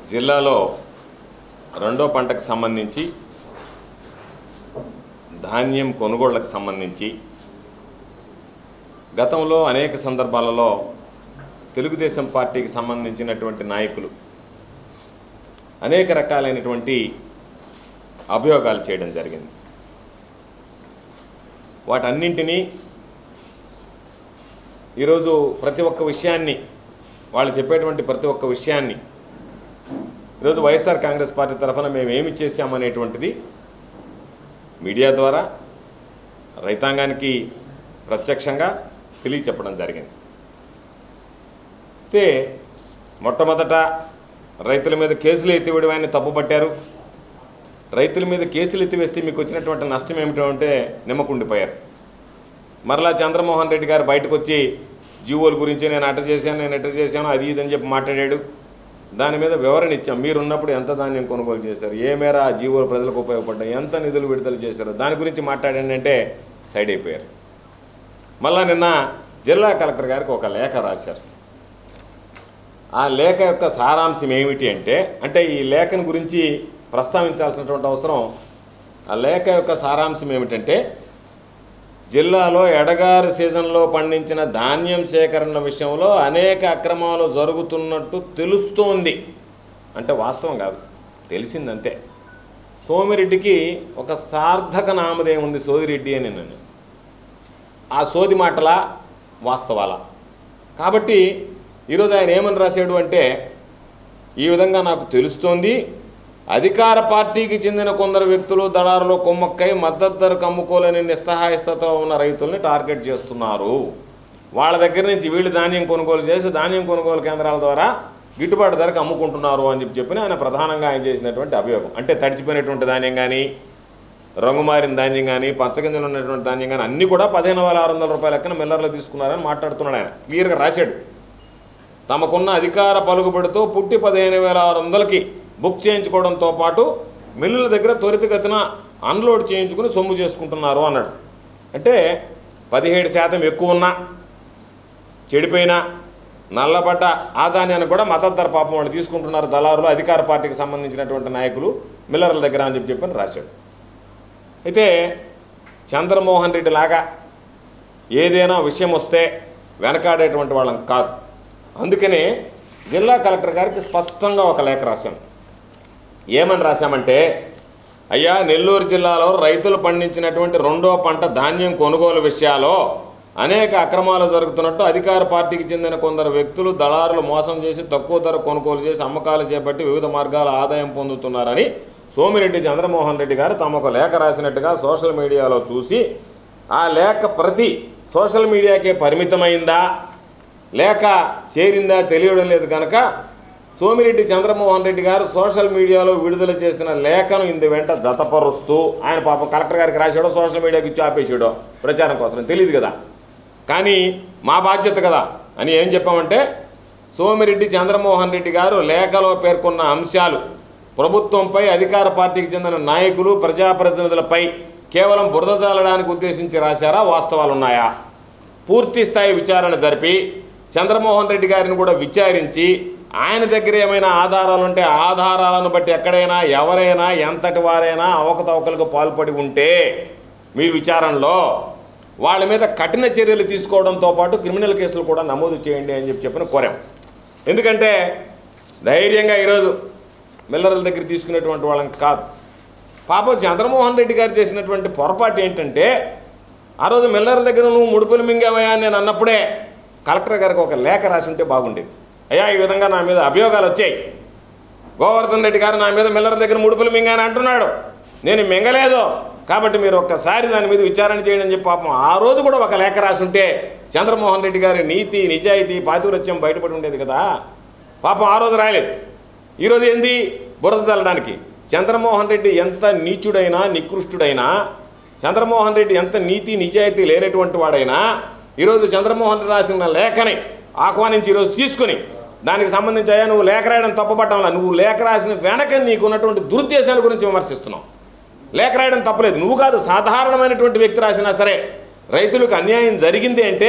జిల్లాలో రెండో పంటకు సంబంధించి ధాన్యం కొనుగోళ్లకు సంబంధించి గతంలో అనేక సందర్భాలలో తెలుగుదేశం పార్టీకి సంబంధించినటువంటి నాయకులు అనేక రకాలైనటువంటి అభియోగాలు చేయడం జరిగింది. వాటన్నింటినీ ఈరోజు ప్రతి ఒక్క విషయాన్ని వాళ్ళు చెప్పేటువంటి ప్రతి ఒక్క విషయాన్ని ఈరోజు వైఎస్ఆర్ కాంగ్రెస్ పార్టీ తరఫున మేము ఏమి చేశామనేటువంటిది మీడియా ద్వారా రైతాంగానికి ప్రత్యక్షంగా తెలియచెప్పడం జరిగింది. అయితే మొట్టమొదట రైతుల మీద కేసులు ఎత్తివేయడాన్ని తప్పుపట్టారు. రైతుల మీద కేసులు ఎత్తివేస్తే మీకు వచ్చినటువంటి నష్టం ఏమిటంటే నిమ్మకుండిపోయారు. మరలా చంద్రమోహన్ రెడ్డి గారు బయటకు వచ్చి జీవోల గురించి నేను అట చేశాను అది ఇదని చెప్పి మాట్లాడాడు. దాని మీద వివరణ ఇచ్చాం. మీరున్నప్పుడు ఎంత ధాన్యం కొనుగోలు చేశారు, ఏ మేర ఆ జీవోలు ప్రజలకు ఉపయోగపడ్డాయి, ఎంత నిధులు విడుదల చేశారు, దాని గురించి మాట్లాడండి అంటే సైడ్ అయిపోయారు. మళ్ళా నిన్న జిల్లా కలెక్టర్ గారికి ఒక లేఖ రాశారు. ఆ లేఖ యొక్క సారాంశం ఏమిటి అంటే ఈ లేఖను గురించి ప్రస్తావించాల్సినటువంటి అవసరం. ఆ లేఖ యొక్క సారాంశం ఏమిటంటే జిల్లాలో ఎడగారు సీజన్లో పండించిన ధాన్యం సేకరణ విషయంలో అనేక అక్రమాలు జరుగుతున్నట్టు తెలుస్తోంది. అంటే వాస్తవం కాదు, తెలిసిందంతే. సోమిరెడ్డికి ఒక సార్థక నామధేయం ఉంది, సోదిరెడ్డి అని. నన్ను ఆ సోది మాటలా వాస్తవాలా? కాబట్టి ఈరోజు ఆయన ఏమని రాశాడు అంటే ఈ విధంగా నాకు తెలుస్తోంది, అధికార పార్టీకి చెందిన కొందరు వ్యక్తులు దళారులు కొమ్మక్కై మద్దతు ధరకు అమ్ముకోలేని నిస్సహాయ స్థితిలో ఉన్న రైతుల్ని టార్గెట్ చేస్తున్నారు. వాళ్ళ దగ్గర నుంచి వీళ్ళు ధాన్యం కొనుగోలు చేసి ధాన్యం కొనుగోలు కేంద్రాల ద్వారా గిట్టుబాటు ధరకు అమ్ముకుంటున్నారు అని చెప్పి ఆయన ప్రధానంగా ఆయన చేసినటువంటి అభియోగం. అంటే తడిచిపోయినటువంటి ధాన్యం కానీ, రంగుమారిన ధాన్యం కానీ, పచ్చగింజలు ఉన్నటువంటి ధాన్యం కానీ అన్నీ కూడా 15,600 రూపాయల లెక్కన మిల్లర్లు తీసుకున్నారని మాట్లాడుతున్నాడు. ఆయన క్లియర్గా రాశాడు. తమకున్న అధికార పలుకుబడితో పుట్టి 15,600కి బుక్ చేయించుకోవడంతో పాటు మిల్లుల దగ్గర త్వరితగతిన అన్లోడ్ చేయించుకుని సొమ్ము చేసుకుంటున్నారు అన్నాడు. అంటే 17% ఎక్కువ ఉన్నా, చెడిపోయినా, నల్లబడ్డ ఆ ధాన్యాన్ని కూడా మద్దతు ధర పాపం వాళ్ళు తీసుకుంటున్నారు దళారులు, అధికార పార్టీకి సంబంధించినటువంటి నాయకులు మిల్లర్ల దగ్గర అని చెప్పని రాశాడు. అయితే చంద్రమోహన్ రెడ్డి లాగా ఏదైనా విషయం వస్తే వెనకాడేటువంటి వాళ్ళం కాదు. అందుకనే జిల్లా కలెక్టర్ గారికి స్పష్టంగా ఒక లేఖ రాశాం. ఏమని రాశామంటే, అయ్యా, నెల్లూరు జిల్లాలో రైతులు పండించినటువంటి రెండో పంట ధాన్యం కొనుగోలు విషయాల్లో అనేక అక్రమాలు జరుగుతున్నట్టు అధికార పార్టీకి చెందిన కొందరు వ్యక్తులు దళారులు మోసం చేసి తక్కువ ధర కొనుగోలు చేసి అమ్మకాలు చేపట్టి వివిధ మార్గాల ఆదాయం పొందుతున్నారని సోమిరెడ్డి చంద్రమోహన్ రెడ్డి గారు తమ ఒక లేఖ రాసినట్టుగా సోషల్ మీడియాలో చూసి, ఆ లేఖ ప్రతి సోషల్ మీడియాకే పరిమితమైందా లేక చేరిందా తెలియడం లేదు కనుక సోమిరెడ్డి చంద్రమోహన్ రెడ్డి గారు సోషల్ మీడియాలో విడుదల చేసిన లేఖను ఇందు వెంట జతపరుస్తూ ఆయన పాపం కలెక్టర్ గారికి రాశాడో సోషల్ మీడియాకి ఇచ్చి ఆపేసాడో ప్రచారం కోసం తెలియదు కదా, కానీ మా బాధ్యత కదా అని ఏం చెప్పామంటే, సోమిరెడ్డి చంద్రమోహన్ రెడ్డి గారు లేఖలో పేర్కొన్న అంశాలు ప్రభుత్వంపై, అధికార పార్టీకి చెందిన నాయకులు, ప్రజాప్రతినిధులపై కేవలం బురద చల్లడానికి ఉద్దేశించి రాశారా, వాస్తవాలు ఉన్నాయా? పూర్తి స్థాయి విచారణ జరిపి చంద్రమోహన్ రెడ్డి గారిని కూడా విచారించి ఆయన దగ్గర ఏమైనా ఆధారాలు ఉంటే ఆధారాలను బట్టి ఎక్కడైనా ఎవరైనా ఎంతటి వారైనా అవకతవకలకు పాల్పడి ఉంటే మీరు విచారణలో వాళ్ళ మీద కఠిన చర్యలు తీసుకోవడంతో పాటు క్రిమినల్ కేసులు కూడా నమోదు చేయండి అని చెప్పిన కోరాం. ఎందుకంటే ధైర్యంగా ఈరోజు మిల్లర్ల దగ్గర తీసుకునేటువంటి వాళ్ళని కాదు. పాపం చంద్రమోహన్ రెడ్డి గారు చేసినటువంటి పొరపాటు ఏంటంటే, ఆ రోజు మిల్లర్ల దగ్గర నువ్వు ముడుపులు మింగావయ్యా నేను అన్నప్పుడే కలెక్టర్ గారికి ఒక లేఖ రాసి ఉంటే బాగుండేది. అయ్యా, ఈ విధంగా నా మీద అభియోగాలు వచ్చాయి, గోవర్ధన్ రెడ్డి గారు నా మీద మిల్లర్ దగ్గర ముడుపులు మింగాని అంటున్నాడు, నేను మింగలేదు కాబట్టి మీరు ఒక్కసారి దాని మీద విచారణ చేయండి అని చెప్పి పాపం ఆ రోజు కూడా ఒక లేఖ రాసి ఉంటే చంద్రమోహన్ రెడ్డి గారి నీతి, నిజాయితీ, పాతివృత్యం బయటపడి ఉండేది కదా. పాపం ఆ రోజు రాయలేదు. ఈరోజు ఏంది బురద చల్లడానికి? చంద్రమోహన్ రెడ్డి ఎంత నీచుడైనా, నికృష్టుడైనా, చంద్రమోహన్ రెడ్డి ఎంత నీతి నిజాయితీ లేనటువంటి వాడైనా ఈరోజు చంద్రమోహన్ రెడ్డి రాసిన లేఖని ఆహ్వానించి ఈరోజు తీసుకుని దానికి సంబంధించి అయ్యా నువ్వు లేఖ రాయడం తప్పుపట్టంలా, నువ్వు లేఖ రాసిన వెనక నీకు ఉన్నటువంటి దురుద్దేశాల గురించి విమర్శిస్తున్నావు. లేఖ రాయడం తప్పలేదు, నువ్వు కాదు, సాధారణమైనటువంటి వ్యక్తి రాసినా సరే రైతులకు అన్యాయం జరిగింది అంటే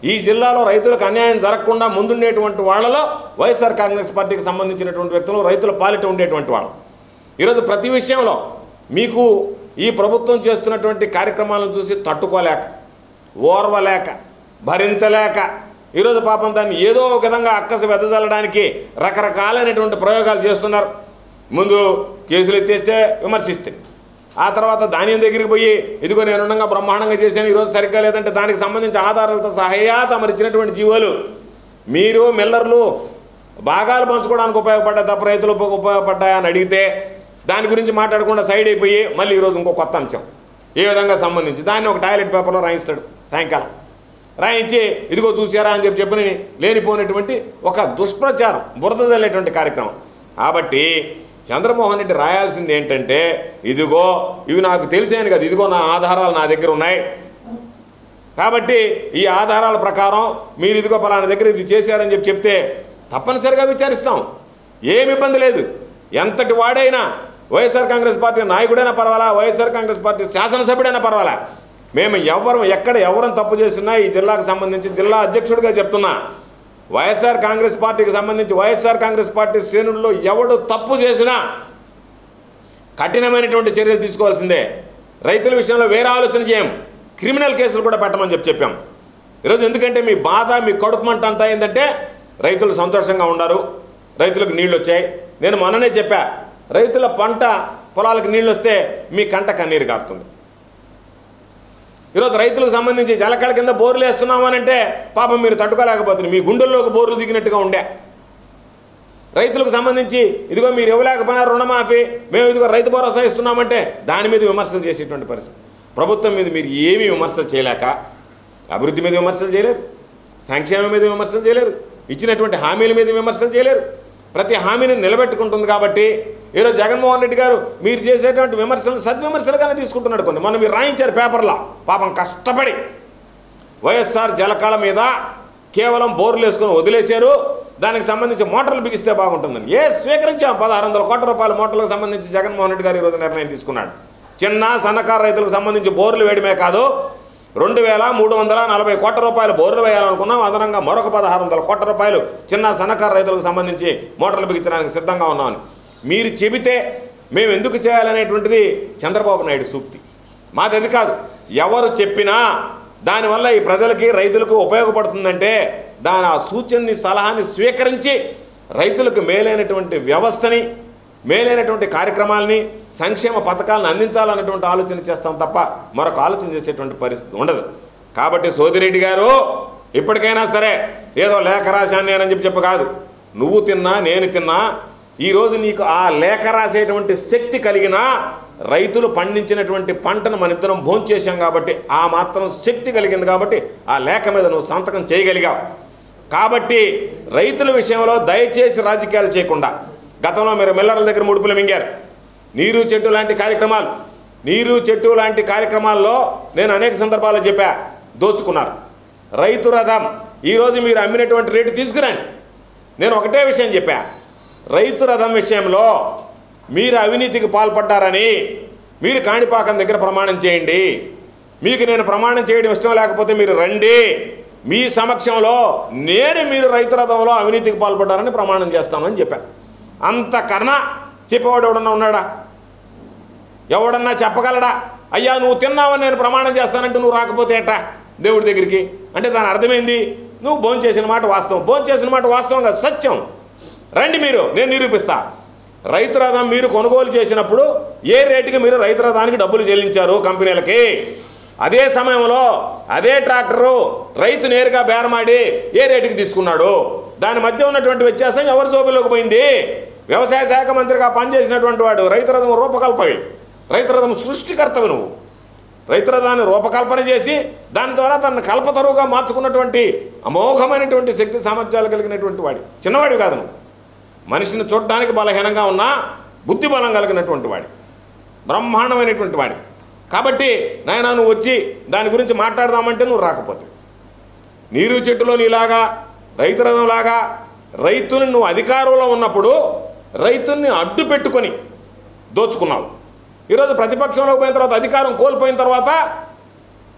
ఈ జిల్లాలో రైతులకు అన్యాయం జరగకుండా ముందుండేటువంటి వాళ్ళలో వైఎస్ఆర్ కాంగ్రెస్ పార్టీకి సంబంధించినటువంటి వ్యక్తులు, రైతుల పాలిట ఉండేటువంటి వాళ్ళు. ఈరోజు ప్రతి విషయంలో మీకు ఈ ప్రభుత్వం చేస్తున్నటువంటి కార్యక్రమాలను చూసి తట్టుకోలేక, ఓర్వలేక, భరించలేక ఈరోజు పాపం దాన్ని ఏదో ఒక విధంగా అక్కసు వెదజల్లడానికి రకరకాలైనటువంటి ప్రయోగాలు చేస్తున్నారు. ముందు కేసులు ఎత్తేస్తే విమర్శిస్తే, ఆ తర్వాత ధాన్యం దగ్గరికి పోయి ఇదిగో నేను ఉండగా బ్రహ్మాండంగా చేశాను, ఈరోజు సరిగ్గా లేదంటే దానికి సంబంధించి ఆధారాలతో సహా తమరు ఇచ్చినటువంటి జీవోలు మీరు మిల్లర్లు భాగాలు పంచుకోవడానికి ఉపయోగపడ్డా తప్ప రైతులకు ఉపయోగపడ్డాయా అని అడిగితే దాని గురించి మాట్లాడకుండా సైడ్ అయిపోయి మళ్ళీ ఈరోజు ఇంకో కొత్త అంశం ఏ విధంగా సంబంధించి దాన్ని ఒక టాయిలెట్ పేపర్లో రాయిస్తాడు. సాయంకాలం రాయించి ఇదిగో చూసారా అని చెప్పని లేనిపోయినటువంటి ఒక దుష్ప్రచారం, బురద జల్లేటువంటి కార్యక్రమం. కాబట్టి చంద్రమోహన్ రెడ్డి రాయాల్సింది ఏంటంటే ఇదిగో ఇవి నాకు తెలిసాను కదా, ఇదిగో నా ఆధారాలు నా దగ్గర ఉన్నాయి, కాబట్టి ఈ ఆధారాల ప్రకారం మీరు ఇదిగో పలానా దగ్గర ఇది చేశారని చెప్తే తప్పనిసరిగా విచారిస్తాం. ఏమి ఇబ్బంది లేదు. ఎంతటి వాడైనా, వైఎస్ఆర్ కాంగ్రెస్ పార్టీ నాయకుడైనా పర్వాలా, వైఎస్ఆర్ కాంగ్రెస్ పార్టీ శాసనసభ్యుడైనా పర్వాలా, మేము ఎవరం తప్పు చేస్తున్నా ఈ జిల్లాకు సంబంధించి జిల్లా అధ్యక్షుడిగా చెప్తున్నా, వైఎస్ఆర్ కాంగ్రెస్ పార్టీకి సంబంధించి వైఎస్ఆర్ కాంగ్రెస్ పార్టీ శ్రేణుల్లో ఎవడు తప్పు చేసినా కఠినమైనటువంటి చర్యలు తీసుకోవాల్సిందే. రైతుల విషయంలో వేరే ఆలోచన చేయం, క్రిమినల్ కేసులు కూడా పెట్టమని చెప్పాం ఈరోజు. ఎందుకంటే మీ బాధ, మీ కడుపు మంట అంతా ఏంటంటే రైతులు సంతోషంగా ఉన్నారు, రైతులకు నీళ్ళు వచ్చాయి. నేను మొన్ననే చెప్పా, రైతుల పంట పొలాలకు నీళ్ళు వస్తే మీ కంట కన్నీరు కారుతుంది. ఈరోజు రైతులకు సంబంధించి జలకళ కింద బోర్లు వేస్తున్నామనంటే పాపం మీరు తట్టుకోలేకపోతున్నారు, మీ గుండెల్లోకి బోర్లు దిగినట్టుగా ఉండే. రైతులకు సంబంధించి ఇదిగో మీరు ఇవ్వలేకపోయినా రుణమాఫీ, మేము ఇదిగో రైతు భరోసా ఇస్తున్నామంటే దాని మీద విమర్శలు చేసేటువంటి పరిస్థితి. ప్రభుత్వం మీద మీరు ఏమీ విమర్శలు చేయలేక, అభివృద్ధి మీద విమర్శలు చేయలేరు, సంక్షేమం మీద విమర్శలు చేయలేరు, ఇచ్చినటువంటి హామీల మీద విమర్శలు చేయలేరు. ప్రతి హామీని నిలబెట్టుకుంటుంది. కాబట్టి ఈరోజు జగన్మోహన్ రెడ్డి గారు మీరు చేసేటువంటి విమర్శలు సద్విమర్శలుగానే తీసుకుంటున్నాడు. కొన్ని మొన్న మీరు రాయించారు పేపర్లో, పాపం కష్టపడి వైఎస్ఆర్ జలకళ మీద కేవలం బోర్లు వేసుకొని వదిలేశారు, దానికి సంబంధించి మోటార్లు బిగిస్తే బాగుంటుందని స్వీకరించాం. 1600 కోట్ల రూపాయల మోటార్లకు సంబంధించి జగన్మోహన్ రెడ్డి గారు ఈరోజు నిర్ణయం తీసుకున్నాడు. చిన్న సన్నకారు రైతులకు సంబంధించి బోర్లు వేయడమే కాదు, 2340 కోట్ల రూపాయలు బోర్లు వేయాలనుకున్నాం. అదనంగా మరొక 1600 కోట్ల రూపాయలు చిన్న సన్నకారు రైతులకు సంబంధించి మోటార్లు బిగించడానికి సిద్ధంగా ఉన్నామని మీరు చెబితే మేము ఎందుకు చేయాలనేటువంటిది చంద్రబాబు నాయుడు సూక్తి, మాది కాదు. ఎవరు చెప్పినా దానివల్ల ఈ ప్రజలకి, రైతులకు ఉపయోగపడుతుందంటే దాని ఆ సూచనని, సలహాని స్వీకరించి రైతులకు మేలైనటువంటి వ్యవస్థని, మేలైనటువంటి కార్యక్రమాలని, సంక్షేమ పథకాలను అందించాలన్నటువంటి ఆలోచన చేస్తాం తప్ప మరొక ఆలోచన చేసేటువంటి పరిస్థితి ఉండదు. కాబట్టి సోదిరెడ్డి గారు ఇప్పటికైనా సరే ఏదో లేఖ రాశాను అని చెప్పి కాదు, నువ్వు తిన్నా నేను తిన్నా, ఈరోజు నీకు ఆ లేఖ రాసేటువంటి శక్తి కలిగిన రైతులు పండించినటువంటి పంటను మన ఇద్దరం భోంచేశాం కాబట్టి ఆ మాత్రం శక్తి కలిగింది కాబట్టి ఆ లేఖ మీద నువ్వు సంతకం చేయగలిగావు. కాబట్టి రైతుల విషయంలో దయచేసి రాజకీయాలు చేయకుండా, గతంలో మీరు మిల్లర్ల దగ్గర ముడుపులు మింగారు, నీరు చెట్టు లాంటి కార్యక్రమాల్లో నేను అనేక సందర్భాల్లో చెప్పా, దోచుకున్నారు. రైతు రథం ఈరోజు మీరు అమ్మినటువంటి రేటు తీసుకురండి. నేను ఒకటే విషయం చెప్పా, రైతు రథం విషయంలో మీరు అవినీతికి పాల్పడ్డారని మీరు కాణిపాకం దగ్గర ప్రమాణం చేయండి. మీకు నేను ప్రమాణం చేయడం ఇష్టం లేకపోతే మీరు రండి, మీ సమక్షంలో మీరు రైతు రథంలో అవినీతికి పాల్పడ్డారని ప్రమాణం చేస్తామని చెప్పాను. అంతకన్నా చెప్పేవాడు ఎవడన్నా ఉన్నాడా? ఎవడన్నా చెప్పగలడా? అయ్యా నువ్వు తిన్నావని నేను ప్రమాణం చేస్తానంటే నువ్వు రాకపోతే ఎట్టా దేవుడి దగ్గరికి అంటే దాని అర్థమైంది, నువ్వు భోంచేసిన మాట వాస్తవం, భోంచేసిన మాట వాస్తవం కాదు, సత్యం. రండి మీరు, నేను నిరూపిస్తా. రైతు రథం మీరు కొనుగోలు చేసినప్పుడు ఏ రేటుకి మీరు రైతు రథానికి డబ్బులు చెల్లించారు కంపెనీలకి, అదే సమయంలో అదే ట్రాక్టరు రైతు నేరుగా బేరమాడి ఏ రేటుకి తీసుకున్నాడు, దాని మధ్య ఉన్నటువంటి వ్యత్యాసం ఎవరి జోబులోకి పోయింది? వ్యవసాయ శాఖ మంత్రిగా పనిచేసినటువంటి వాడు, రైతు రథం రూపకల్పవి, రైతు రథం సృష్టికర్తవి నువ్వు. రైతు రథాన్ని రూపకల్పన చేసి దాని ద్వారా తనను కల్పతరువుగా మార్చుకున్నటువంటి అమోఘమైనటువంటి శక్తి సామర్థ్యాలు కలిగినటువంటి వాడి, చిన్నవాడివి కాదు నువ్వు. మనిషిని చూడడానికి బలహీనంగా ఉన్నా బుద్ధి బలం కలిగినటువంటి వాడి, బ్రహ్మాండమైనటువంటి వాడి. కాబట్టి నాయనా నువ్వు వచ్చి దాని గురించి మాట్లాడదామంటే నువ్వు రాకపోతే, నీరు చెట్టులో నీలాగా రైతు రథంలాగా రైతుని నువ్వు అధికారంలో ఉన్నప్పుడు రైతుల్ని అడ్డు పెట్టుకొని దోచుకున్నావు. ఈరోజు ప్రతిపక్షంలోకి పోయిన తర్వాత, అధికారం కోల్పోయిన తర్వాత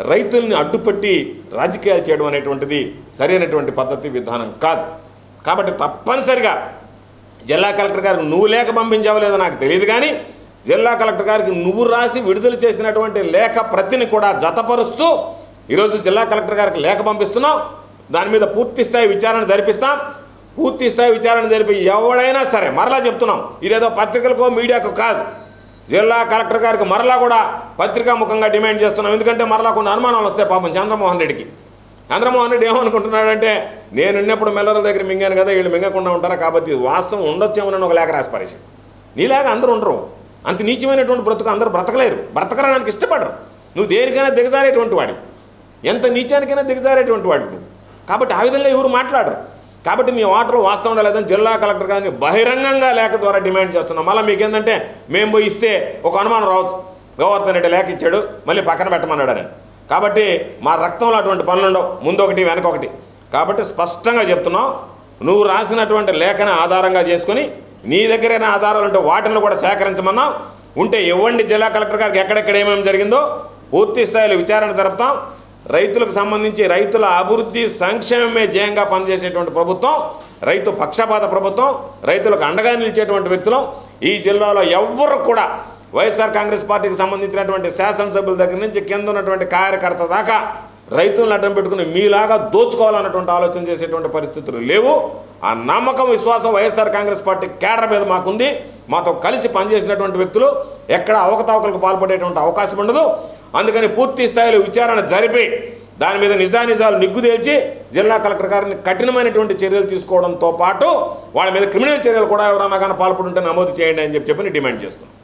రైతుల్ని అడ్డుపట్టి రాజకీయాలు చేయడం అనేటువంటిది సరైనటువంటి పద్ధతి విధానం కాదు. కాబట్టి తప్పనిసరిగా జిల్లా కలెక్టర్ గారికి నువ్వు లేఖ పంపించావో లేదో నాకు తెలియదు, కానీ జిల్లా కలెక్టర్ గారికి నువ్వు రాసి విడుదల చేసినటువంటి లేఖ ప్రతిని కూడా జతపరుస్తూ ఈరోజు జిల్లా కలెక్టర్ గారికి లేఖ పంపిస్తున్నాం. దాని మీద పూర్తి స్థాయి విచారణ జరిపిస్తాం. పూర్తి స్థాయి విచారణ జరిపి ఎవడైనా సరే, మరలా చెప్తున్నాం, ఇదేదో పత్రికలకో మీడియాకో కాదు, జిల్లా కలెక్టర్ గారికి మరలా కూడా పత్రికాముఖంగా డిమాండ్ చేస్తున్నాం. ఎందుకంటే మరలా కొన్ని అనుమానాలు వస్తాయి పాపం చంద్రమోహన్ రెడ్డికి. చంద్రమోహన్ రెడ్డి ఏమనుకుంటున్నాడంటే, నేను ఉన్నప్పుడు మెల్లల దగ్గర మింగాను కదా, వీళ్ళు మింగకుండా ఉంటారా, కాబట్టి వాస్తవం ఉండొచ్చేమని ఒక లేఖ రాసి పారేశాడు. నీలాగా అందరూ ఉండరు, అంత నీచమైనటువంటి బ్రతుకు అందరూ బ్రతకలేరు, బ్రతకడానికి ఇష్టపడరు. నువ్వు దేనికైనా దిగజారేటువంటి వాడి, ఎంత నీచానికైనా దిగజారేటువంటి వాడి నువ్వు. కాబట్టి ఆ విధంగా ఎవరు మాట్లాడరు. కాబట్టి మీ వాటలో వాస్తవం లేదని జిల్లా కలెక్టర్ గారిని బహిరంగంగా లేఖ ద్వారా డిమాండ్ చేస్తున్నాం. మళ్ళీ మీకు ఏంటంటే మేము పోయి ఇస్తే ఒక అనుమానం రావచ్చు, గోవర్ధన్ రెడ్డి లేఖ ఇచ్చాడు మళ్ళీ పక్కన పెట్టమన్నాడని. కాబట్టి మా రక్తంలో అటువంటి పనులు ఉండవు, ముందొకటి వెనకొకటి. కాబట్టి స్పష్టంగా చెప్తున్నాం, నువ్వు రాసినటువంటి లేఖను ఆధారంగా చేసుకొని నీ దగ్గరైన ఆధారాలు ఉంటే వాటిని కూడా సేకరించమన్నాం. ఉంటే ఇవ్వండి జిల్లా కలెక్టర్ గారికి, ఎక్కడెక్కడ ఏమేమి జరిగిందో పూర్తి స్థాయిలో విచారణ జరుపుతాం. రైతులకు సంబంధించి రైతుల అభివృద్ధి సంక్షేమమే ధ్యేయంగా పనిచేసేటువంటి ప్రభుత్వం, రైతు పక్షపాత ప్రభుత్వం, రైతులకు అండగా నిలిచేటువంటి వ్యక్తులు ఈ జిల్లాలో ఎవ్వరు కూడా వైఎస్ఆర్ కాంగ్రెస్ పార్టీకి సంబంధించినటువంటి శాసనసభ్యుల దగ్గర నుంచి కింద ఉన్నటువంటి కార్యకర్త దాకా రైతులను అడ్డం పెట్టుకుని మీలాగా దోచుకోవాలన్నటువంటి ఆలోచన చేసేటువంటి పరిస్థితులు లేవు. ఆ నమ్మకం విశ్వాసం వైఎస్ఆర్ కాంగ్రెస్ పార్టీ కేడర్ మీద మాకుంది. మాతో కలిసి పనిచేసినటువంటి వ్యక్తులు ఎక్కడ అవకతవకలకు పాల్పడేటువంటి అవకాశం ఉండదు. అందుకని పూర్తి స్థాయిలో విచారణ జరిపి దాని మీద నిజానిజాలు నిగ్గుదేల్చి జిల్లా కలెక్టర్ గారిని కఠినమైనటువంటి చర్యలు తీసుకోవడంతో పాటు వాళ్ళ మీద క్రిమినల్ చర్యలు కూడా ఎవరన్నా కానీ పాల్పడుంటే నమోదు చేయండి అని చెప్పి డిమాండ్ చేస్తున్నాం.